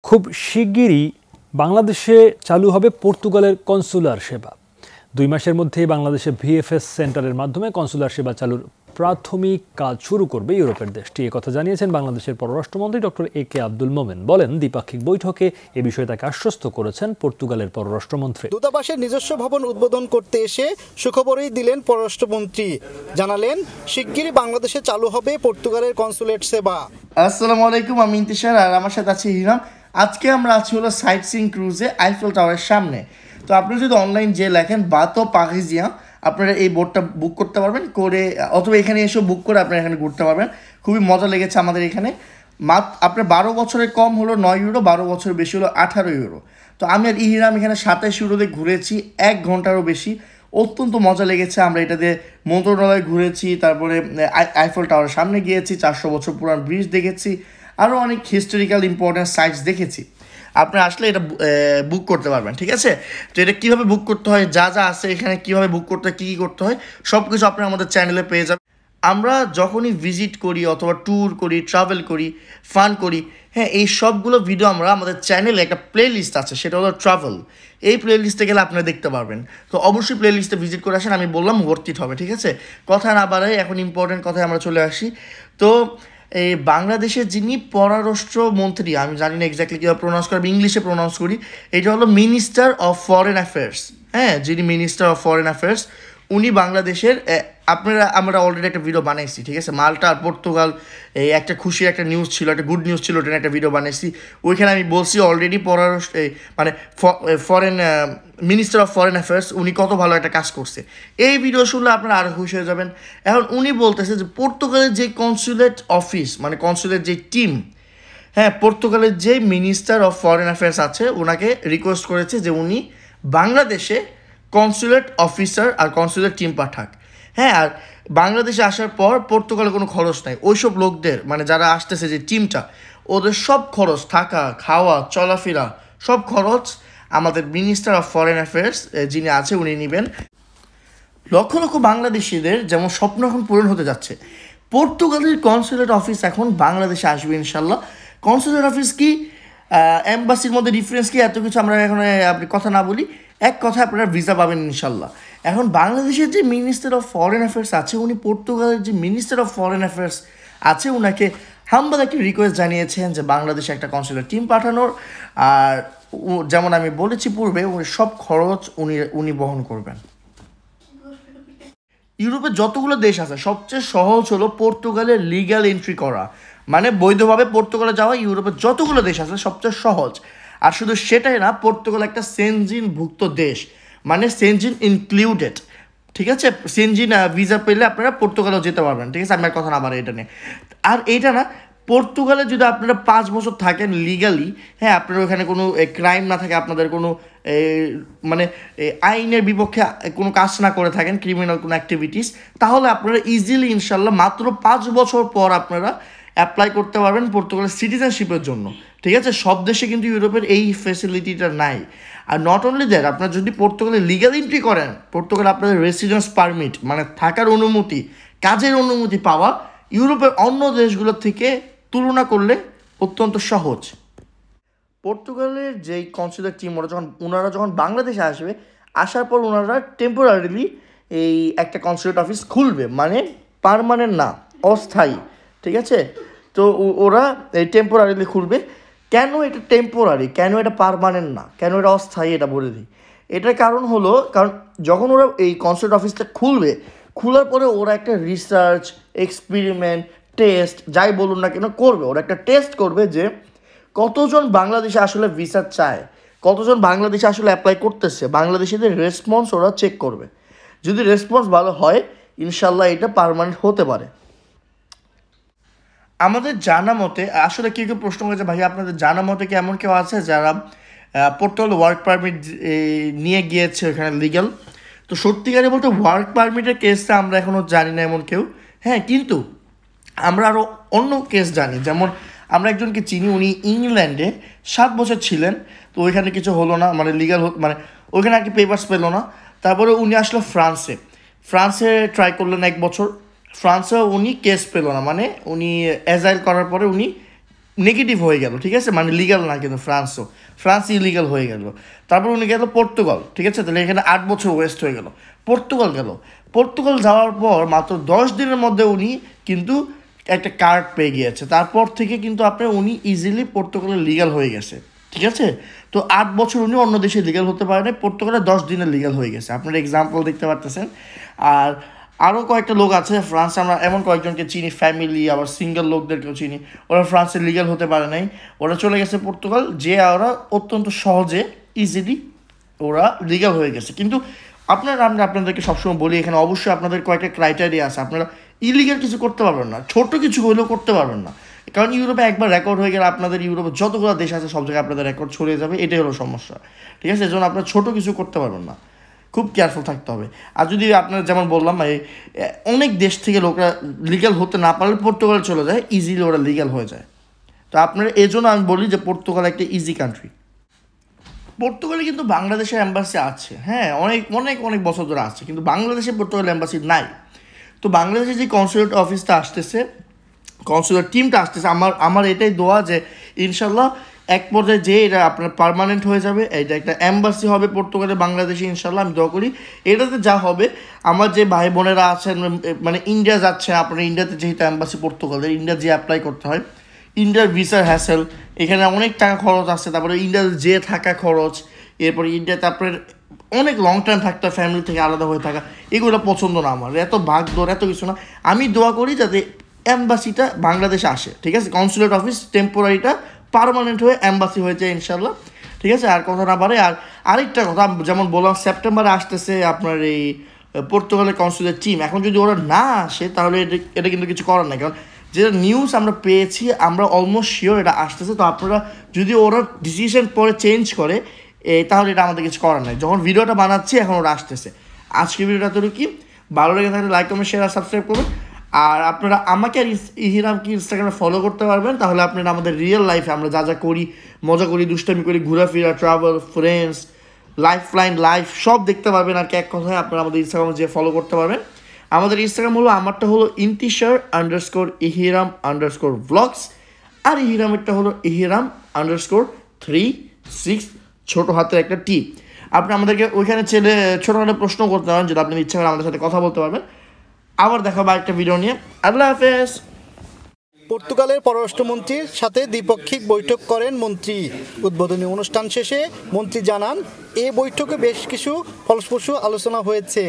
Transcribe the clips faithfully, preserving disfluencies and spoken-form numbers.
খুব শিগগিরই বাংলাদেশে চালু হবে পর্তুগালের কনসুলার সেবা। দুই মাসের মধ্যেই বাংলাদেশে ভিএফএস সেন্টারের মাধ্যমে কনসুলার সেবা চালুর প্রাথমিক কাজ শুরু করবে ইউরোপের দেশটি। এ কথা জানিয়েছেন বাংলাদেশের পররাষ্ট্রমন্ত্রী ডক্টর এ কে আব্দুল মোমেন। বলেন, দ্বিপাক্ষিক বৈঠকে এ বিষয়ে তাকে আশ্বস্ত করেছেন পর্তুগালের পররাষ্ট্রমন্ত্রী। দূতাবাসের নিজস্ব ভবন উদ্বোধন করতে এসে সুখবরই দিলেন পররাষ্ট্রমন্ত্রী। জানালেন, শিগগিরই বাংলাদেশে চালু হবে পর্তুগালের কনসুলেট সেবা। আসসালামু আলাইকুম, আমি ইন্তেশার আর আমার সাথে আছে ইহরাম। আজকে আমরা আছি হলো সাইট সিইং ক্রুজে আইফেল টাওয়ারের সামনে। তো আপনি যদি অনলাইন যে লেখেন বাতো পারিজিয়া, আপনারা এই বোর্ডটা বুক করতে পারবেন করে, অথবা এখানে এসে বুক করে আপনারা এখানে ঘুরতে পারবেন। খুবই মজা লেগেছে আমাদের এখানে। মাত্র আপনার বারো বছরের কম হলো নয় ইউরো, বারো বছরের বেশি হলো আঠারো ইউরো। তো আমি আর ইহরাম এখানে সাতাশ ইউরোতে ঘুরেছি, এক ঘন্টারও বেশি। অত্যন্ত মজা লেগেছে। আমরা এটাতে মন্ত্রণালয় ঘুরেছি, তারপরে আইফেল টাওয়ারের সামনে গিয়েছি, চারশো বছর পুরান ব্রিজ দেখেছি, আরও অনেক হিস্টোরিক্যাল ইম্পর্টেন্ট সাইটস দেখেছি। আপনি আসলে এটা বুক করতে পারবেন, ঠিক আছে? তো এটা কীভাবে বুক করতে হয়, যা যা আছে এখানে কীভাবে বুক করতে হয়, কী কী করতে হয়, সব কিছু আপনি আমাদের চ্যানেলে পেয়ে যাবেন। আমরা যখনই ভিজিট করি অথবা ট্যুর করি, ট্রাভেল করি, ফান করি, হ্যাঁ, এই সবগুলো ভিডিও আমরা আমাদের চ্যানেলে একটা প্লে লিস্ট আছে, সেটা হলো ট্রাভেল। এই প্লে লিস্টে গেলে আপনারা দেখতে পারবেন। তো অবশ্যই প্লে লিস্টে ভিজিট করে আসেন। আমি বললাম ওয়ার্থ ইট হবে, ঠিক আছে? কথা না বাড়াই, এখন ইম্পর্টেন্ট কথায় আমরা চলে আসি। তো এই বাংলাদেশের যিনি পররাষ্ট্রমন্ত্রী, আমি জানি না এক্স্যাক্টলি কীভাবে প্রোনাউন্স করবো, ইংলিশে প্রোনাউন্স করি, এটা হলো মিনিস্টার অফ ফরেন অ্যাফেয়ার্স। হ্যাঁ, যিনি মিনিস্টার অফ ফরেন অ্যাফেয়ার্স, উনি বাংলাদেশের, আপনারা আমরা অলরেডি একটা ভিডিও বানাইছি, ঠিক আছে? মাল্টা আর পর্তুগাল, এই একটা খুশির একটা নিউজ ছিল, একটা গুড নিউজ ছিল, ওটা একটা ভিডিও বানাইছি। ওইখানে আমি বলছি অলরেডি পররাষ্ট্র মানে foreign minister of foreign affairs উনি কত ভালো একটা কাজ করছে। এই ভিডিও শুনলে আপনারা আরও খুশি হয়ে যাবেন। এখন উনি বলতেছে যে পর্তুগালের যে কনসুলেট অফিস, মানে কনসুলেট যে টিম, হ্যাঁ, পর্তুগালের যে মিনিস্টার অফ ফরেন অ্যাফেয়ার্স আছে ওনাকে রিকোয়েস্ট করেছে যে উনি বাংলাদেশে কনসুলেট অফিসার আর কনসুলেট টিম পাঠাক। হ্যাঁ, আর বাংলাদেশে আসার পর পর্তুগালে কোনো খরচ নাই। ওইসব লোকদের, মানে যারা আসতেছে যে টিমটা, ওদের সব খরচ, থাকা, খাওয়া, চলাফেরা, সব খরচ আমাদের মিনিস্টার অফ ফরেন অ্যাফেয়ার্স যিনি আছে উনি নেবেন। লক্ষ লক্ষ বাংলাদেশিদের যেমন স্বপ্ন এখন পূরণ হতে যাচ্ছে। পর্তুগালের কনসুলেট অফিস এখন বাংলাদেশে আসবে ইনশাল্লাহ। কনসুলেট অফিস কি, এম্বাসির মধ্যে ডিফারেন্স কি, এত কিছু আমরা এখন আপনি কথা না বলি, এক কথা আপনারা ভিসা পাবেন ইনশাল্লাহ। এখন বাংলাদেশের যে মিনিস্টার অফ ফরেন অ্যাফেয়ার্স আছে, উনি পর্তুগালের যে মিনিস্টার অফ ফরেন অ্যাফেয়ার্স আছে ওনাকে হাম্বল একটা রিকোয়েস্ট জানিয়েছেন যে বাংলাদেশে একটা কনসুলেট টিম পাঠানোর, আর যেমন আমি বলেছি পূর্বে, উনি সব খরচ উনি উনি বহন করবেন। ইউরোপের যতগুলো দেশ আছে সবচেয়ে সহজ হলো পর্তুগালের লিগ্যাল এন্ট্রি করা, মানে বৈধভাবে পর্তুগালে যাওয়া ইউরোপের যতগুলো দেশ আছে সবচেয়ে সহজ। আর শুধু সেটাই না, পর্তুগাল একটা সেনজিনভুক্ত দেশ, মানে সেনজিন ইনক্লুডেড, ঠিক আছে? সেনজিন ভিসা পেলে আপনারা পর্তুগালেও যেতে পারবেন, ঠিক আছে? আমার কথা না বাড়ে এটা নিয়ে। আর এইটা না, পর্তুগালে যদি আপনারা পাঁচ বছর থাকেন লিগালি, হ্যাঁ, আপনার ওখানে কোনো ক্রাইম না থাকে, আপনাদের কোনো মানে আইনের বিপক্ষে কোনো কাজ না করে থাকেন, ক্রিমিনাল কোনো অ্যাক্টিভিটিস, তাহলে আপনারা ইজিলি ইনশাল্লাহ মাত্র পাঁচ বছর পর আপনারা অ্যাপ্লাই করতে পারবেন পর্তুগালের সিটিজেনশিপের জন্য, ঠিক আছে? সব দেশে কিন্তু ইউরোপের এই ফ্যাসিলিটিটা নাই। আর নট অনলি দ্যাট, আপনারা যদি পর্তুগালে লিগাল এন্ট্রি করেন, পর্তুগালে আপনাদের রেসিডেন্স পারমিট, মানে থাকার অনুমতি, কাজের অনুমতি পাওয়া ইউরোপের অন্য দেশগুলোর থেকে তুলনা করলে অত্যন্ত সহজ। পর্তুগালের যেই কনসুলেট টিম, ওরা যখন ওনারা যখন বাংলাদেশে আসবে, আসার পর ওনারা টেম্পোরারিলি এই একটা কনসুলেট অফিস খুলবে, মানে পার্মানেন্ট না, অস্থায়ী, ঠিক আছে? তো ওরা এই টেম্পোরারিলি খুলবে। কেন এটা টেম্পোরারি, কেন এটা পার্মানেন্ট না, কেন এটা অস্থায়ী, এটা বলে দিই। এটার কারণ হলো, কারণ যখন ওরা এই কনসুলেট অফিসটা খুলবে, খোলার পরে ওরা একটা রিসার্চ, এক্সপেরিমেন্ট, টেস্ট, যাই বলুন না কেন করবে। ওরা একটা টেস্ট করবে যে কতজন বাংলাদেশে আসলে ভিসা চায়, কতজন বাংলাদেশে আসলে অ্যাপ্লাই করতেছে, বাংলাদেশিদের রেসপন্স ওরা চেক করবে। যদি রেসপন্স ভালো হয়, ইনশাল্লাহ এটা পার্মানেন্ট হতে পারে। আমাদের জানা মতে, আসলে কেউ কেউ প্রশ্ন করেছে, ভাই আপনাদের জানা মতে কি এমন কেউ আছে যারা পর্তুগাল ওয়ার্ক পারমিট নিয়ে গিয়েছে ওখানে লিগ্যাল? তো সত্যিকারে বলতে ওয়ার্ক পারমিটের কেসটা আমরা এখনও জানি না এমন কেউ। হ্যাঁ, কিন্তু আমরা আরও অন্য কেস জানি। যেমন আমরা একজনকে চিনি, উনি ইংল্যান্ডে সাত বছর ছিলেন, তো ওইখানে কিছু হলো না, মানে লিগ্যাল মানে ওইখানে আর কি পেপার্স পেলো না। তারপরে উনি আসলো ফ্রান্সে, ফ্রান্সে ট্রাই করলেন এক বছর, ফ্রান্সেও উনি কেস পেল না, মানে উনি অ্যাজাইল করার পরে উনি নেগেটিভ হয়ে গেল, ঠিক আছে, মানে লিগাল না, কিন্তু ফ্রান্সও ফ্রান্স ইলিগাল হয়ে গেল। তারপর উনি গেল পর্তুগাল, ঠিক আছে, তাহলে এখানে আট বছর ওয়েস্ট হয়ে গেল। পর্তুগাল গেল, পর্তুগাল যাওয়ার পর মাত্র দশ দিনের মধ্যে উনি কিন্তু একটা কার্ড পেয়ে গিয়েছে। তারপর থেকে কিন্তু আপনার উনি ইজিলি পর্তুগালে লিগাল হয়ে গেছে, ঠিক আছে। তো আট বছর উনি অন্য দেশে লিগাল হতে পারে না, পর্তুগালে দশ দিনে লিগাল হয়ে গেছে, আপনারা এক্সাম্পল দেখতে পারতেছেন। আর আরও কয়েকটা লোক আছে ফ্রান্সে, আমরা এমন কয়েকজনকে চিনি, ফ্যামিলি, আবার সিঙ্গেল লোকদেরকেও চিনি, ওরা ফ্রান্সে লিগাল হতে পারে নাই, ওরা চলে গেছে পর্তুগাল, যে ওরা অত্যন্ত সহজে ইজিলি ওরা লিগাল হয়ে গেছে। কিন্তু আপনারা, আমরা আপনাদেরকে সবসময় বলি এখানে অবশ্যই আপনাদের কয়েকটা ক্রাইটেরিয়া আছে, আপনারা ইলিগাল কিছু করতে পারবেন না, ছোট কিছু হলেও করতে পারবেন না, কারণ ইউরোপে একবার রেকর্ড হয়ে গেলে আপনাদের ইউরোপে যতগুলো দেশ আছে সব জায়গায় আপনাদের রেকর্ড ছড়িয়ে যাবে, এটাই হলো সমস্যা, ঠিক আছে। এজন্য আপনারা ছোটো কিছু করতে পারবেন না, খুব কেয়ারফুল থাকতে হবে। আর যদি আপনার যেমন বললাম এই অনেক দেশ থেকে লোকরা লিগাল হতে না পারলে পর্তুগাল চলে যায়, ইজিলি ওরা লিগাল হয়ে যায়। তো আপনারা এই জন্য আমি বলি যে পর্তুগাল একটা ইজি কান্ট্রি। পর্তুগালে কিন্তু বাংলাদেশের এম্বাসি আছে, হ্যাঁ, অনেক অনেক অনেক বছর ধরে আছে, কিন্তু বাংলাদেশে পর্তুগাল এম্বাসি নাই। তো বাংলাদেশে যে কনসুলেট অফিসটা আসতেছে, কনসুলেট টিমটা আসতেছে, আমার আমার এটাই দোয়া যে ইনশাল্লাহ এক পর্যায়ে যে এটা আপনার পার্মানেন্ট হয়ে যাবে, এটা একটা এম্বাসি হবে পর্তুগালে বাংলাদেশে, ইনশাল্লাহ আমি দোয়া করি। এটাতে যা হবে, আমার যে ভাই বোনেরা আছেন মানে ইন্ডিয়া যাচ্ছে, আপনার ইন্ডিয়াতে যেহেতু এম্বাসি পর্তুগালের, ইন্ডিয়া যে অ্যাপ্লাই করতে হয়, ইন্ডিয়ার ভিসার হ্যাসেল, এখানে অনেক টাকা খরচ আছে, তারপরে ইন্ডিয়ার যে থাকা খরচ, এরপরে ইন্ডিয়াতে আপনার অনেক লং টাইম থাকতে হয়, ফ্যামিলি থেকে আলাদা হয়ে থাকা, এগুলো পছন্দ না আমার, এত ভাগদৌড় এত কিছু না। আমি দোয়া করি যাতে এম্বাসিটা বাংলাদেশে আসে, ঠিক আছে, কনসুলেট অফিস টেম্পোরারিটা পার্মানেন্ট হয়ে এম্বাসি হয়ে যায় ইনশাল্লাহ, ঠিক আছে। আর কথা না পারে, আর আরেকটা কথা যেমন বললাম, সেপ্টেম্বরে আসতেছে আপনার এই পর্তুগালের কনসুলেট টিম, এখন যদি ওরা না আসে তাহলে এটা এটা কিন্তু কিছু করার নাই, কারণ যেটা নিউজ আমরা পেয়েছি আমরা অলমোস্ট শিওর এটা আসতেছে। তো আপনারা যদি ওরা ডিসিশন পরে চেঞ্জ করে তাহলে এটা আমাদের কিছু করার নাই, যখন ভিডিওটা বানাচ্ছি এখন ওরা আসতেছে। আজকের ভিডিওটা তো কি ভালো লেগে থাকলে লাইক কমেন্ট শেয়ার আর সাবস্ক্রাইব করবেন। আর আপনারা আমাকে আর ইহিরামকে ইনস্টাগ্রামে ফলো করতে পারবেন, তাহলে আপনারা আমাদের রিয়েল লাইফে আমরা যা যা করি, মজা করি, দুষ্টামি করি, ঘোরাফেরা, travel, friends, life line life সব দেখতে পারবেন। আর কি এক কথায় আপনারা আমাদের ইনস্টাগ্রামে যে ফলো করতে পারবেন। আমাদের ইনস্টাগ্রাম হলো, আমারটা হলো Intishar underscore Ihiram underscore vlogs, আর ইহিরামেরটা হলো ইহিরাম আন্ডারস্কোর থ্রি সিক্স, ছোটো হাতের একটা টি। আপনি আমাদেরকে ওইখানে ছেলে ছোটোখাটো প্রশ্ন করতে পারেন, যেটা আপনি ইচ্ছা করে আমাদের সাথে কথা বলতে পারবেন। আবার দেখা হবে একটা ভিডিও নিয়ে, আল্লাহ হাফেজ। পর্তুগালের পররাষ্ট্রমন্ত্রীর সাথে দ্বিপাক্ষিক বৈঠক করেন মন্ত্রী। উদ্বোধনী অনুষ্ঠান শেষে মন্ত্রী জানান, এ বৈঠকে বেশ কিছু ফলপ্রসূ আলোচনা হয়েছে।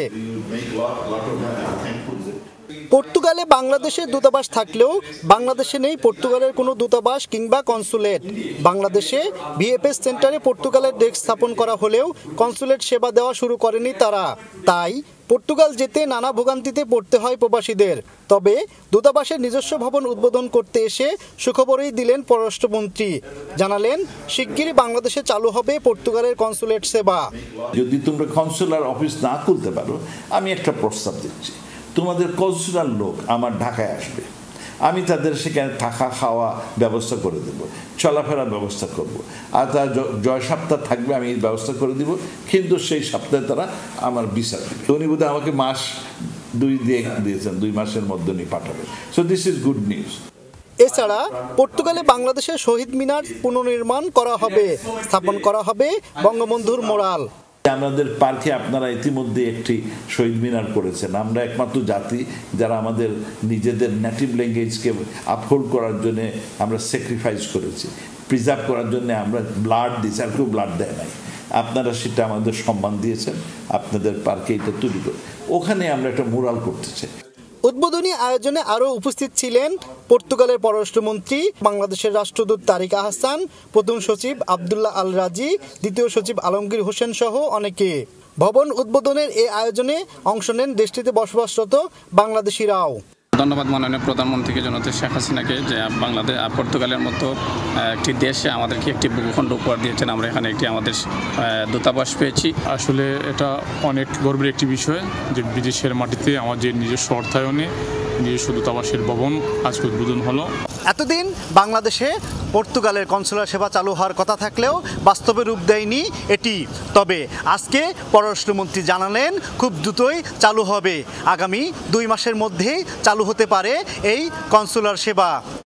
পর্তুগালে বাংলাদেশের দূতাবাস থাকলেও বাংলাদেশে নেই পর্তুগালের কোনো দূতাবাস কিংবা কনসুলেট। বাংলাদেশে ভিএফএস সেন্টারে পর্তুগালের ডেস্ক স্থাপন করা হলেও কনসুলেট সেবা দেওয়া শুরু করেনি তারা। তাই পর্তুগাল যেতে নানা ভোগান্তিতে পড়তে হয় প্রবাসীদের। তবে দূতাবাসের নিজস্ব ভবন উদ্বোধন করতে এসে সুখবরই দিলেন পররাষ্ট্রমন্ত্রী। জানালেন, শিগগিরই বাংলাদেশে চালু হবে পর্তুগালের কনসুলেট সেবা। যদি তোমরা কনসুলার অফিস না খুলতে পারো, আমি একটা প্রস্তাব দিচ্ছি, তোমাদের কনসুলার লোক আমার ঢাকায় আসবে, আমি তাদের সেখানে থাকা খাওয়া ব্যবস্থা করে দেবো, চলাফেরার ব্যবস্থা করব, আর তার জয় সপ্তাহ থাকবে আমি ব্যবস্থা করে দিব, কিন্তু সেই সপ্তাহে তারা আমার ভিসা দেবে। উনি বোধহয় আমাকে মাস দুই দিয়ে দিয়েছেন, দুই মাসের মধ্যে উনি পাঠাবে। So this is good news. এছাড়া পর্তুগালে বাংলাদেশের শহীদ মিনার পুনর্নির্মাণ করা হবে, স্থাপন করা হবে বঙ্গবন্ধুর মোরাল। আমাদের পার্কে আপনারা ইতিমধ্যে একটি শহীদ মিনার করেছেন। আমরা একমাত্র জাতি যারা আমাদের নিজেদের নেটিভ ল্যাঙ্গুয়েজকে আপহোল্ড করার জন্য আমরা স্যাক্রিফাইস করেছি, প্রিজার্ভ করার জন্য আমরা ব্লাড দিয়েছি, আর কেউ ব্লাড দেয় নাই। আপনারা সেটা আমাদের সম্মান দিয়েছেন, আপনাদের পার্কে এটা তৈরি করে ওখানে আমরা একটা মুরাল করতে চাই। উদ্বোধনী আয়োজনে আরও উপস্থিত ছিলেন পর্তুগালের পররাষ্ট্রমন্ত্রী, বাংলাদেশের রাষ্ট্রদূত তারিক আহসান, প্রথম সচিব আবদুল্লাহ আল রাজি, দ্বিতীয় সচিব আলমগীর হোসেন সহ অনেকে। ভবন উদ্বোধনের এই আয়োজনে অংশ নেন দেশটিতে বসবাসরত বাংলাদেশিরাও। ধন্যবাদ মাননীয় প্রধানমন্ত্রীকে, জনতা শেখ হাসিনাকে, যে বাংলাদেশ পর্তুগালের মতো একটি দেশে আমাদেরকে একটি ভূখণ্ড উপহার দিয়েছেন। আমরা এখানে একটি আমাদের দূতাবাস পেয়েছি। আসলে এটা অনেক গর্বের একটি বিষয় যে বিদেশের মাটিতে আমাদের নিজস্ব অর্থায়নে নিজস্ব দূতাবাসের ভবন আজকে উদ্বোধন হলো। এতদিন বাংলাদেশে পর্তুগালের কনসুলার সেবা চালু হওয়ার কথা থাকলেও বাস্তবে রূপ দেয়নি এটি। তবে আজকে পররাষ্ট্রমন্ত্রী জানালেন, খুব দ্রুতই চালু হবে, আগামী দুই মাসের মধ্যেই চালু হতে পারে এই কনসুলার সেবা।